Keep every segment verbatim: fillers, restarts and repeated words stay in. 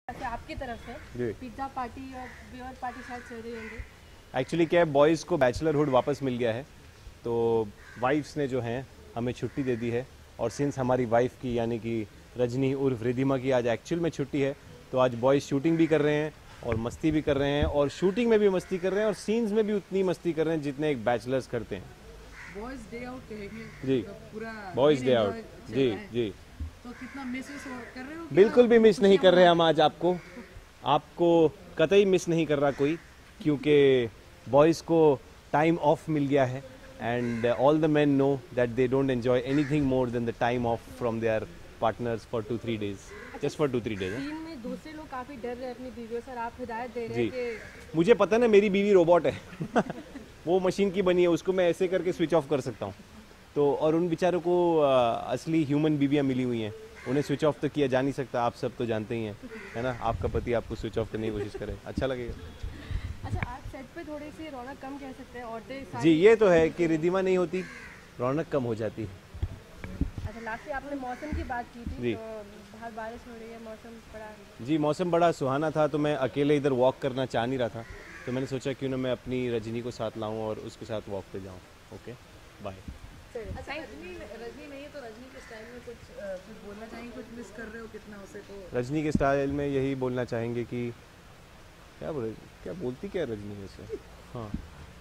अच्छा, आपकी तरफ से पिज्जा पार्टी और बियर पार्टी शायद चल रही होंगी। एक्चुअली क्या है, बॉयज़ को बैचलरहुड वापस मिल गया है, तो वाइफ्स ने जो हैं हमें छुट्टी दे दी है। और सिंस हमारी वाइफ की यानी कि रजनी उर्फ रिधिमा की आज एक्चुअल में छुट्टी है, तो आज बॉयज़ शूटिंग भी कर रहे हैं और मस्ती भी कर रहे हैं, और शूटिंग में भी मस्ती कर रहे हैं और सीन्स में भी उतनी मस्ती कर रहे हैं जितने एक बैचलर्स करते हैं। बॉयज डे आउट कहेंगे जी, तो पूरा बॉयज़ डे enjoy आउट। चल जी रहा है। जी, तो कितना मिस कर रहे हो? बिल्कुल भी मिस नहीं कर रहे हम आज आपको। आपको कतई मिस नहीं कर रहा कोई, क्योंकि बॉयज़ को टाइम ऑफ मिल गया है and all the men know that they don't enjoy anything more than the time off from their partners for two three days, just for two three days. Scene में दूसरे लोग काफी डर रहे हैं अपनी बीवियों से और आप हिदायत दे रहे जी, हैं कि मुझे पता है ना, मेरी बीवी रोबोट है वो मशीन की बनी है, उसको मैं ऐसे करके स्विच ऑफ कर सकता हूँ। तो और उन बेचारों को आ, असली ह्यूमन बीवियाँ मिली हुई हैं, उन्हें स्विच ऑफ तो किया जा नहीं सकता, आप सब तो जानते ही हैं, है ना। आपका पति आपको स्विच ऑफ करने की कोशिश करे, अच्छा लगेगा। अच्छा, आज सेट पे थोड़ी सी रौनक कम कह सकते हैं, औरतें सारी- जी, ये तो है कि रिधिमा नहीं होती रौनक कम हो जाती है। अच्छा, लास्ट में आपने मौसम की बात की थी, जी। तो बाहर बारिश हो रही है, मौसम बड़ा जी, मौसम बड़ा सुहाना था, तो मैं अकेले इधर वॉक करना चाह नहीं रहा था, तो मैंने सोचा क्यों ना मैं अपनी रजनी को साथ लाऊं और उसके साथ वॉक पे जाऊं। Okay, bye. अच्छा, रजनी रजनी नहीं है तो रजनी के स्टाइल में कुछ अ, कुछ बोलना चाहेंगे, कुछ मिस कर रहे हो कितना उसे? तो रजनी के स्टाइल में यही बोलना चाहेंगे कि क्या बोले, क्या बोलती क्या है रजनी वैसे? हाँ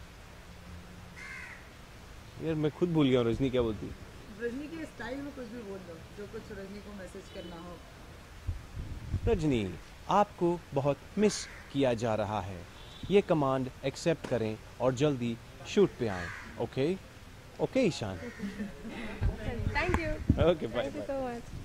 यार, मैं खुद भूल गया हूँ रजनी क्या बोलती। रजनी के स्टाइल में कुछ भी बोल दो, जो कुछ रजनी को मैसेज करना हो। रजनी, आपको बहुत मिस किया जा रहा है, ये कमांड एक्सेप्ट करें और जल्दी शूट पे आएं। Okay okay Ishaan, thank you okay bye thank you bye. So much.